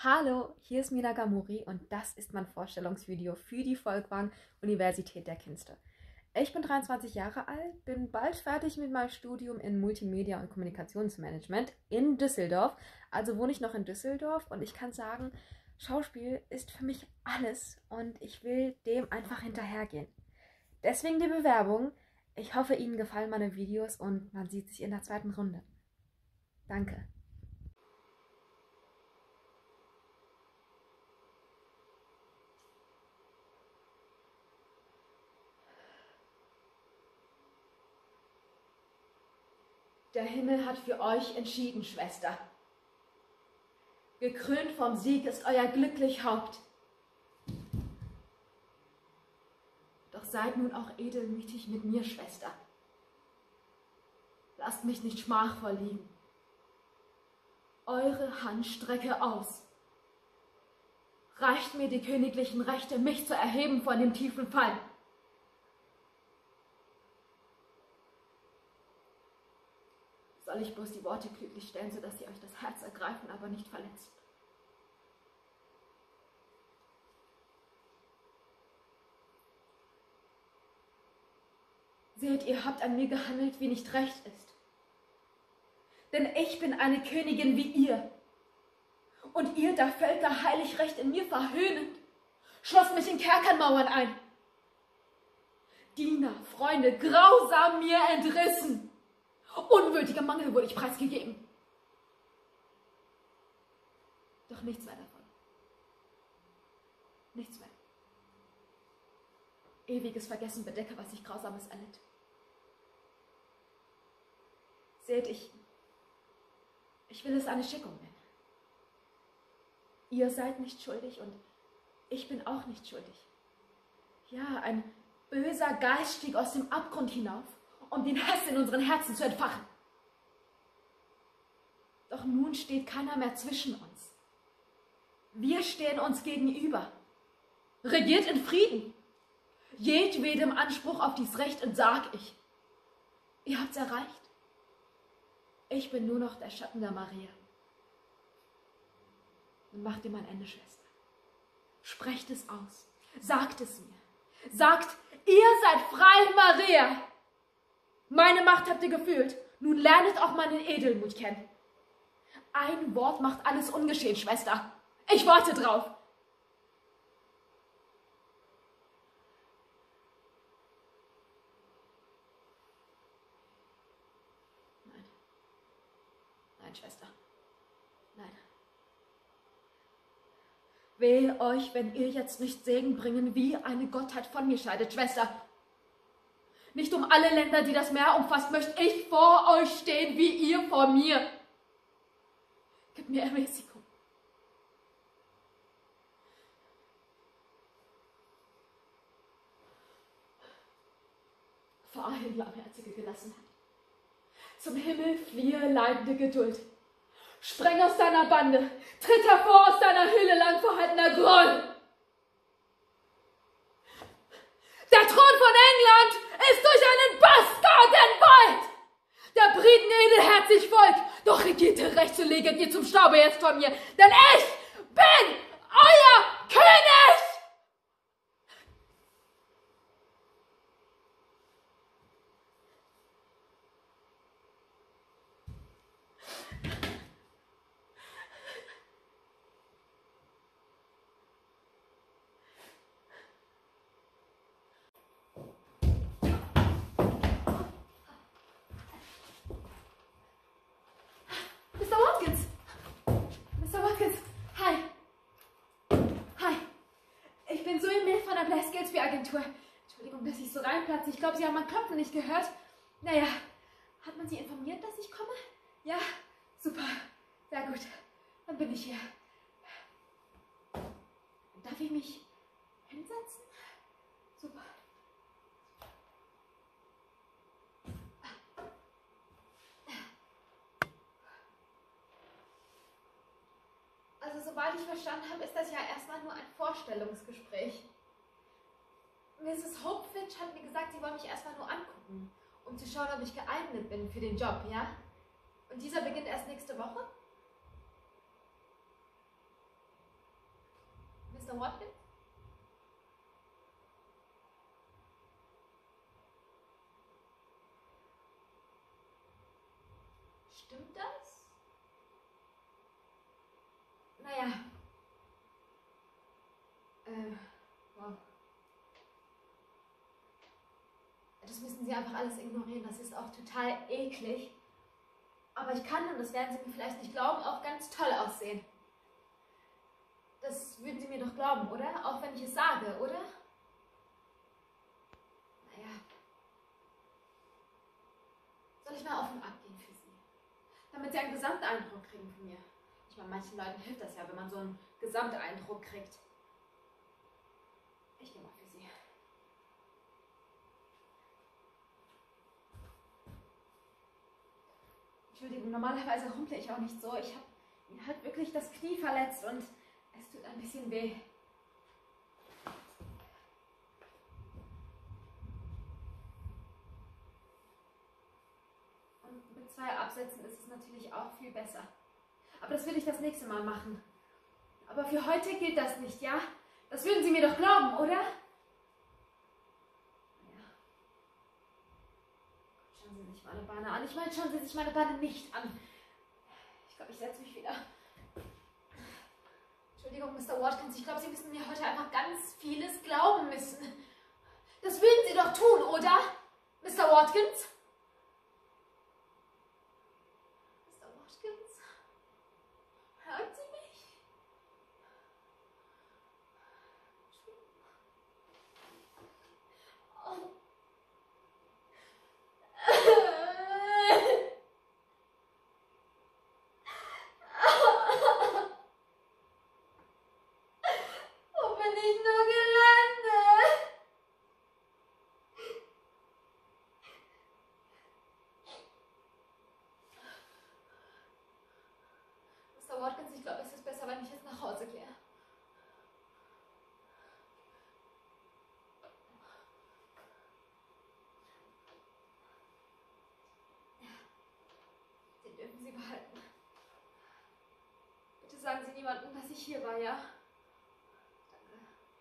Hallo, hier ist Mina Gamuri und das ist mein Vorstellungsvideo für die Folkwang Universität der Künste. Ich bin 23 Jahre alt, bin bald fertig mit meinem Studium in Multimedia und Kommunikationsmanagement in Düsseldorf. Also wohne ich noch in Düsseldorf und ich kann sagen, Schauspiel ist für mich alles und ich will dem einfach hinterhergehen. Deswegen die Bewerbung. Ich hoffe, Ihnen gefallen meine Videos und man sieht sich in der zweiten Runde. Danke. Der Himmel hat für euch entschieden, Schwester. Gekrönt vom Sieg ist euer glücklich Haupt. Doch seid nun auch edelmütig mit mir, Schwester. Lasst mich nicht schmachvoll liegen. Eure Hand strecke aus. Reicht mir die königlichen Rechte, mich zu erheben von dem tiefen Fall. Soll ich bloß die Worte klüglich stellen, sodass sie euch das Herz ergreifen, aber nicht verletzen? Seht, ihr habt an mir gehandelt, wie nicht recht ist. Denn ich bin eine Königin wie ihr. Und ihr, da Völker heilig Recht in mir verhöhnend, schloss mich in Kerkermauern ein. Diener, Freunde, grausam mir entrissen. Unwürdiger Mangel wurde ich preisgegeben. Doch nichts mehr davon. Nichts mehr. Ewiges Vergessen bedecke, was ich Grausames erlitt. Seht, ich will es eine Schickung nennen. Ihr seid nicht schuldig und ich bin auch nicht schuldig. Ja, ein böser Geist stieg aus dem Abgrund hinauf, um den Hass in unseren Herzen zu entfachen. Doch nun steht keiner mehr zwischen uns. Wir stehen uns gegenüber. Regiert in Frieden. Jedwedem Anspruch auf dies Recht entsag ich. Ihr habt's erreicht. Ich bin nur noch der Schatten der Maria. Und macht ihm ein Ende, Schwester. Sprecht es aus. Sagt es mir. Sagt, ihr seid frei, Maria. Meine Macht habt ihr gefühlt. Nun lernet auch meinen Edelmut kennen. Ein Wort macht alles ungeschehen, Schwester. Ich warte drauf. Nein. Nein, Schwester. Nein. Wehe euch, wenn ihr jetzt nicht Segen bringen, wie eine Gottheit von mir scheidet, Schwester. Nicht um alle Länder, die das Meer umfasst, möchte ich vor euch stehen, wie ihr vor mir. Gib mir Ermäßigung. Fahre hin, barmherzige Gelassenheit. Zum Himmel fliehe leidende Geduld. Spreng aus deiner Bande, tritt hervor aus deiner Höhle lang verhaltener Groll. Der Thron von England ist durch einen Bastard entweiht. Der Briten edelherzig folgt, doch regierte Recht, so leget ihr zum Staube jetzt von mir, denn ich bin euer König! Mr. Watkins, hi. Hi. Ich bin Zoe Mill von der Blaise Gillespie Agentur. Entschuldigung, dass ich so reinplatze. Ich glaube, Sie haben mein Klopfen nicht gehört. Naja, hat man Sie informiert, dass ich komme? Ja, super. Sehr gut. Dann bin ich hier. Darf ich mich hinsetzen? Super. Also, soweit ich verstanden habe, ist das ja erstmal nur ein Vorstellungsgespräch. Mrs. Hopefitch hat mir gesagt, sie wollen mich erstmal nur angucken, um zu schauen, ob ich geeignet bin für den Job, ja? Und dieser beginnt erst nächste Woche? Mr. Watkins? Stimmt das? Naja. Wow. Das müssen Sie einfach alles ignorieren. Das ist auch total eklig. Aber ich kann, und das werden Sie mir vielleicht nicht glauben, auch ganz toll aussehen. Das würden Sie mir doch glauben, oder? Auch wenn ich es sage, oder? Naja. Soll ich mal auf und ab gehen für Sie? Damit Sie einen Gesamteindruck kriegen von mir. Ich meine, manchen Leuten hilft das ja, wenn man so einen Gesamteindruck kriegt. Ich gehe mal für Sie. Entschuldigung, normalerweise humple ich auch nicht so. Ich habe mir halt wirklich das Knie verletzt und es tut ein bisschen weh. Und mit 2 Absätzen ist es natürlich auch viel besser. Aber das will ich das nächste Mal machen. Aber für heute gilt das nicht, ja? Das würden Sie mir doch glauben, oder? Schauen Sie sich meine Beine an. Ich meine, schauen Sie sich meine Beine nicht an. Ich glaube, ich setze mich wieder. Entschuldigung, Mr. Watkins, ich glaube, Sie müssen mir heute einfach ganz vieles glauben müssen. Das würden Sie doch tun, oder? Mr. Watkins? Mr. Watkins? Hören Sie mich? Oh. Wo bin ich nur gelandet? Mr. Watkins, ich glaube, es ist besser, wenn ich jetzt nach Hause gehe. Den dürfen Sie behalten. Bitte sagen Sie niemandem, dass ich hier war, ja? Danke.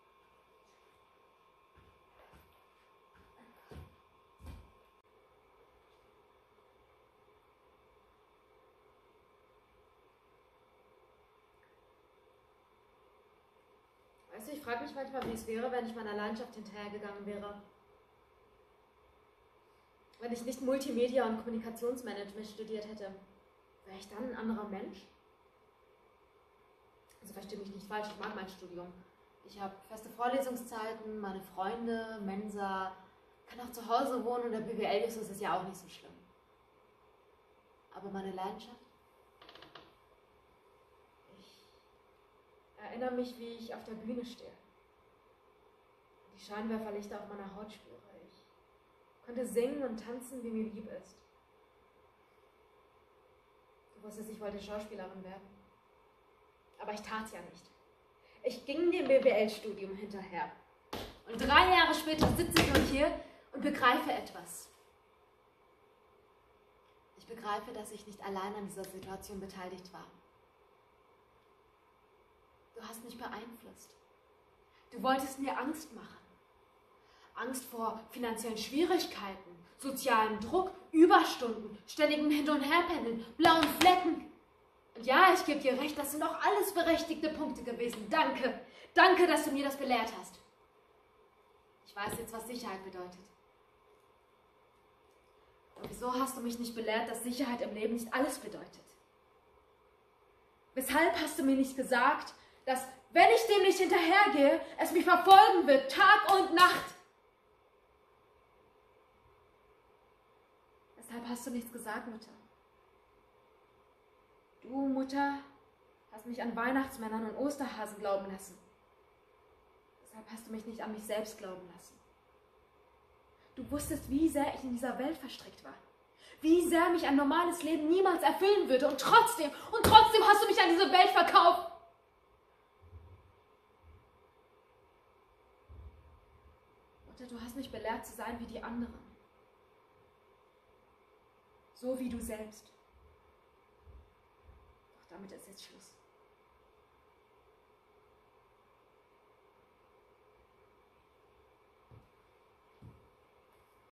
Weißt du, ich frage mich manchmal, wie es wäre, wenn ich meiner Leidenschaft hinterhergegangen wäre. Wenn ich nicht Multimedia und Kommunikationsmanagement studiert hätte, wäre ich dann ein anderer Mensch? Also verstehe mich nicht falsch, ich mag mein Studium. Ich habe feste Vorlesungszeiten, meine Freunde, Mensa, kann auch zu Hause wohnen und der BWL-Justus ist es ja auch nicht so schlimm. Aber meine Leidenschaft? Ich erinnere mich, wie ich auf der Bühne stehe. Die Scheinwerferlichter auf meiner Haut spüre. Ich konnte singen und tanzen, wie mir lieb ist. Du wusstest, ich wollte Schauspielerin werden. Aber ich tat ja nicht. Ich ging dem BWL-Studium hinterher. Und 3 Jahre später sitze ich nun hier und begreife etwas. Ich begreife, dass ich nicht allein an dieser Situation beteiligt war. Du hast mich beeinflusst. Du wolltest mir Angst machen. Angst vor finanziellen Schwierigkeiten, sozialem Druck, Überstunden, ständigem Hin- und Herpendeln, blauen Flecken. Und ja, ich gebe dir recht, das sind auch alles berechtigte Punkte gewesen. Danke. Danke, dass du mir das belehrt hast. Ich weiß jetzt, was Sicherheit bedeutet. Und wieso hast du mich nicht belehrt, dass Sicherheit im Leben nicht alles bedeutet? Weshalb hast du mir nicht gesagt, dass, wenn ich dem nicht hinterhergehe, es mich verfolgen wird, Tag und Nacht? Weshalb hast du nichts gesagt, Mutter? Du, Mutter, hast mich an Weihnachtsmännern und Osterhasen glauben lassen. Weshalb hast du mich nicht an mich selbst glauben lassen? Du wusstest, wie sehr ich in dieser Welt verstrickt war. Wie sehr mich ein normales Leben niemals erfüllen würde. Und trotzdem hast du mich an diese Welt verkauft. Mutter, du hast mich belehrt zu sein wie die anderen. So wie du selbst. Doch damit ist jetzt Schluss.